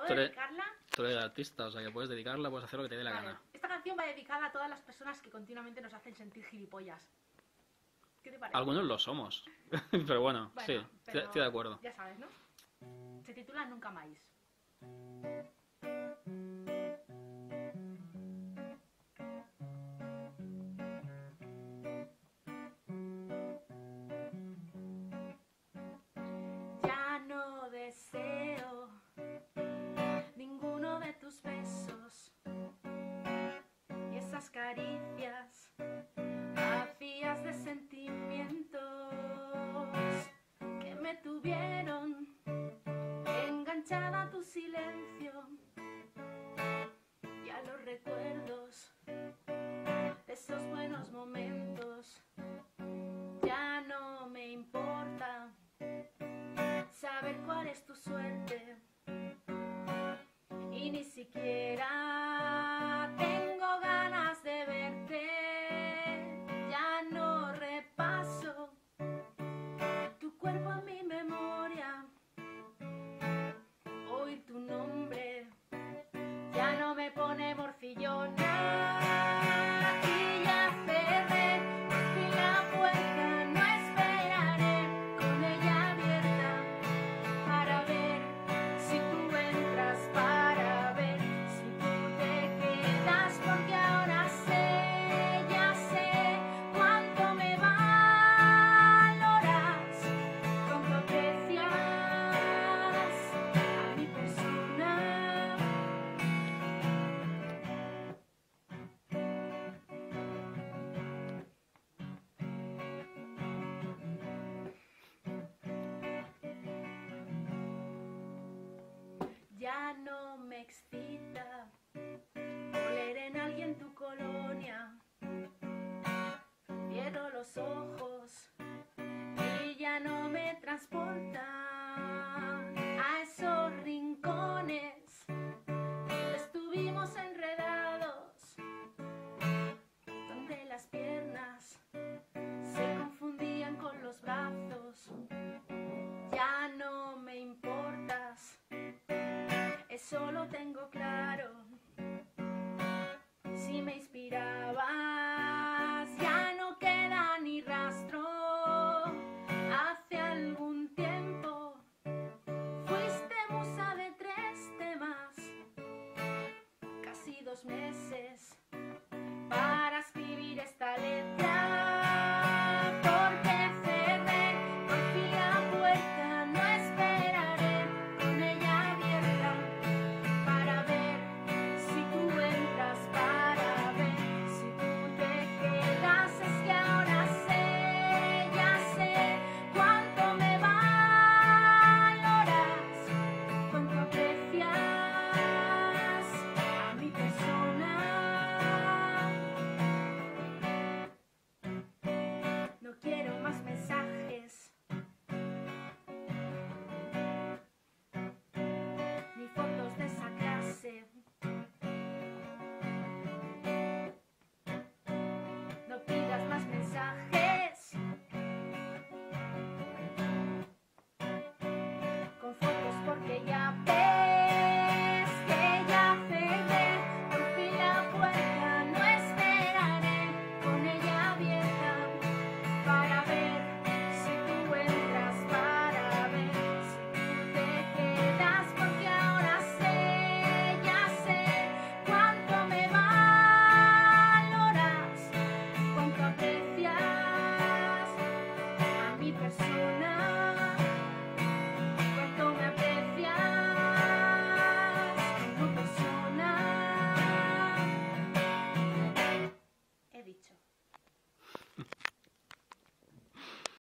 ¿Puedo dedicarla? Tú eres artista, o sea que puedes dedicarla, puedes hacer lo que te dé la Vale. gana. Esta canción va dedicada a todas las personas que continuamente nos hacen sentir gilipollas. ¿Qué te parece? Algunos lo somos, pero bueno, sí, pero estoy de acuerdo. Ya sabes, ¿no? Se titula Nunca Más. Ya no deseo ninguno de tus besos y esas caricias vacías de sentimientos que me tuvieron enganchada a tu silencio y a los recuerdos de esos buenos momentos. Ya no me importa saber cuál es tu suerte y ni siquiera tengo ganas de verte. Ya no repaso tu cuerpo en mi memoria, oír tu nombre ya no me pone morcillona. Y ya cerré por fin la puerta, no esperaré con ella abierta para ver si tú entras, para ver si tú te quedas, porque ahora sé, ya sé cuánto me valoras, cuánto aprecias a mi persona. Ya no me excita oler en alguien tu colonia. Cierro los ojos y ya no me transporta a esos rincones donde estuvimos enredados, donde las piernas se confundían con los brazos. Ya no me importas, solo tengo